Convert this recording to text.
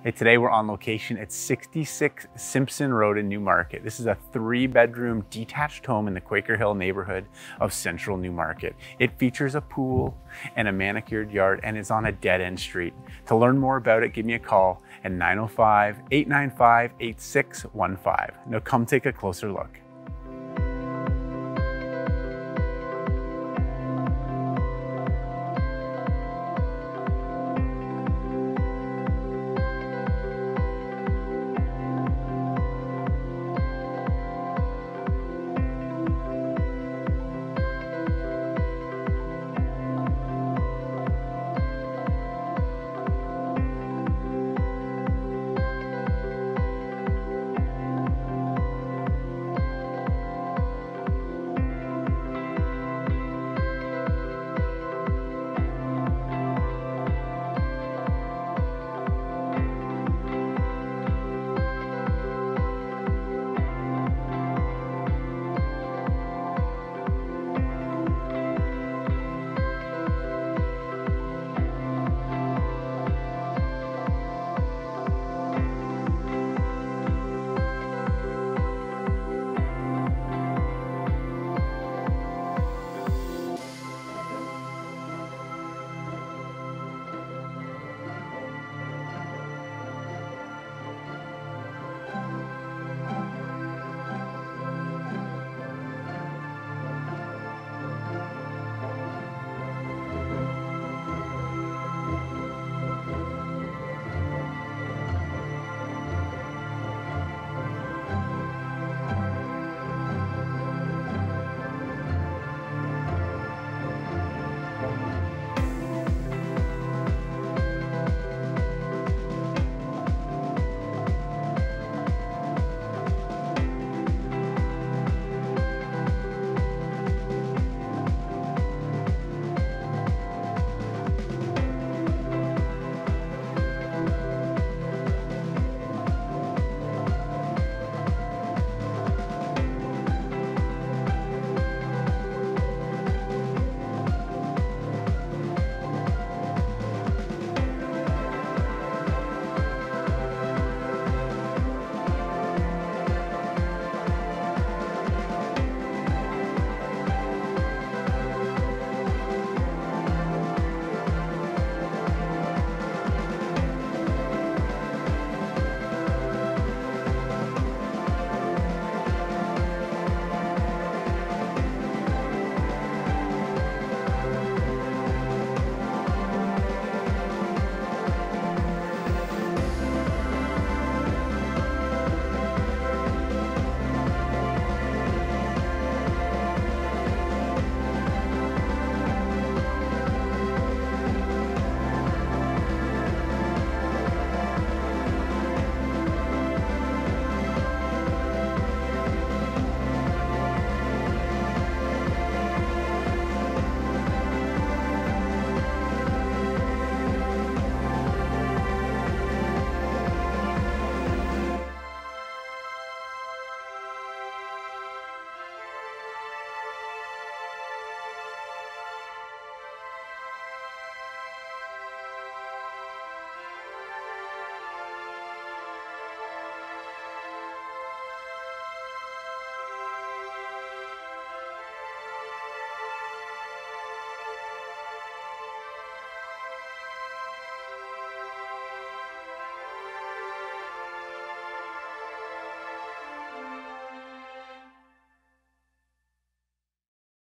Hey, today we're on location at 66 Simpson Road in Newmarket. This is a 3-bedroom detached home in the Quaker Hill neighborhood of central Newmarket. It features a pool and a manicured yard and is on a dead-end street. To learn more about it, give me a call at 905-895-8615. Now come take a closer look.